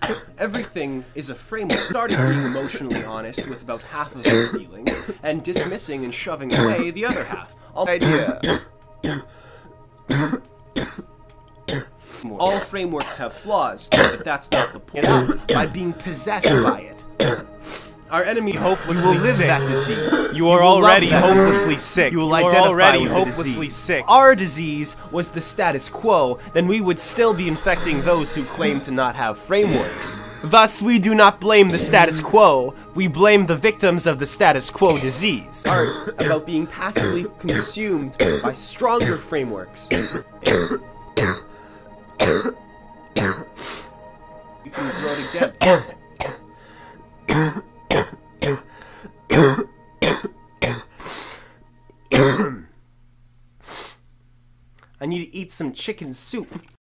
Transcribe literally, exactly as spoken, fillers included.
Everything is a framework. Started being emotionally honest with about half of their feelings, and dismissing and shoving away the other half. All idea. All frameworks have flaws, but that's not the point. By being possessed by it. Our enemy hopelessly You will live sick. that disease. You are already hopelessly sick. You will You are identify already with the hopelessly disease. sick. If our disease was the status quo, then we would still be infecting those who claim to not have frameworks. Thus, we do not blame the status quo, we blame the victims of the status quo disease. Art about being passively consumed by stronger frameworks. You can grow together. I need to eat some chicken soup.